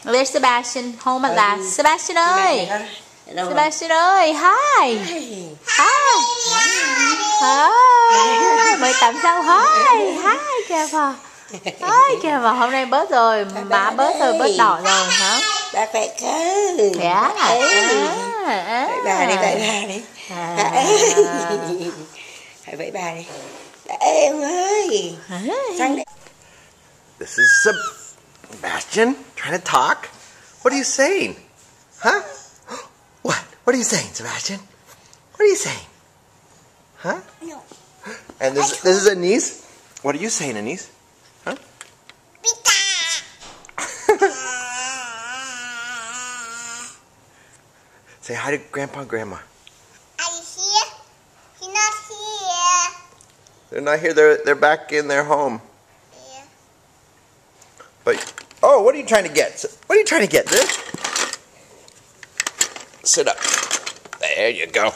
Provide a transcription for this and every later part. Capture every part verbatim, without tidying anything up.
Where's Sebastian? Hold my glass. Sebastian ơi. Đâu Sebastian ơi. Hi. rồi? Hi. Hi. Mới tắm xong. Hi. Hi kìa mà. Hi kìa mà. Hôm nay bớt rồi. Má bớt rồi. Bớt đỏ rồi hả? Ba khỏe cơ. Dạ. Vẫy bà đi, vẫy bà đi. Hãy vẫy bà đi. Em ơi. Sang đây. This is Sebastian trying to talk. What are you saying? Huh? What? What are you saying, Sebastian? What are you saying? Huh? No. And this, this is Anise. What are you saying, Anise? Huh? Pizza. Say hi to Grandpa and Grandma. Are you here? He's not here. They're not here. They're they're back in their home. Yeah. But oh, what are you trying to get? What are you trying to get? This? Sit up. There you go.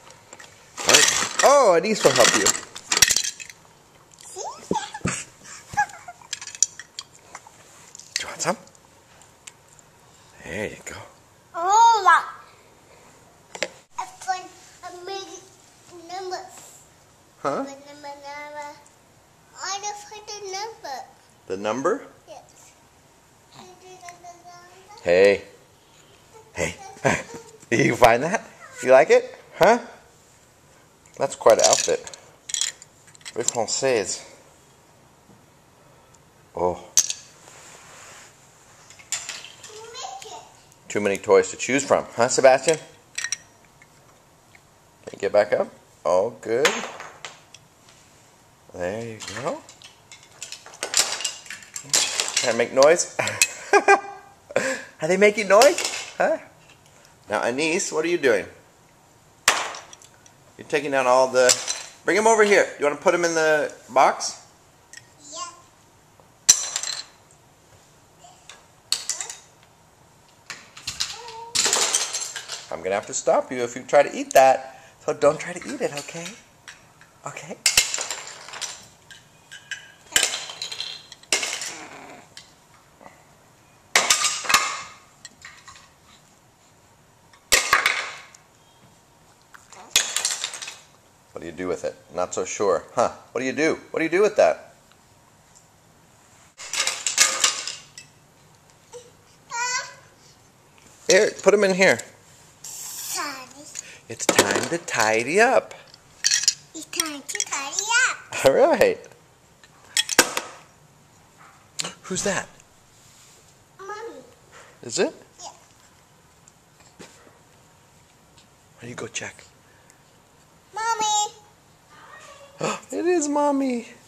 Oh, Anise will help you. Do you want some? There you go. Oh, wow. I found a million numbers. Huh? But number, number. I don't find the number. The number? Yes. Hey. Hey. You find that? You like it? Huh? That's quite an outfit. Very française. Oh. Too many toys to choose from, huh, Sebastian? Can you get back up? Oh, good. There you go. Trying to make noise? Are they making noise? Huh? Now, Anise, what are you doing? You're taking down all the... Bring them over here. You want to put them in the box? Yeah. I'm going to have to stop you if you try to eat that. So don't try to eat it, okay? Okay? What do you do with it? Not so sure. Huh? What do you do? What do you do with that? Here, put them in here. It's time to tidy up. It's time to tidy up. All right. Who's that? Mommy. Is it? Yeah. Why don't you go check? Mommy. It is Mommy.